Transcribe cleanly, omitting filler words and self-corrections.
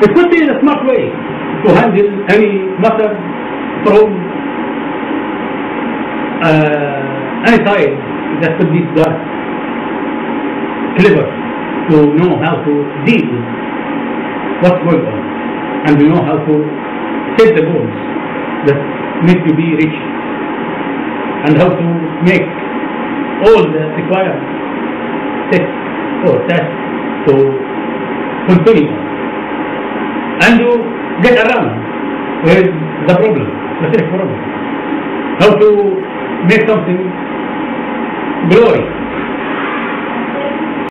It could be a smart way to handle any matter from any side that could be done. Clever to know how to deal with what's going on and to know how to set the goals that need to be reached and how to make all the required steps or tasks to continue and to get around with the problem, specific problem. How to make something glory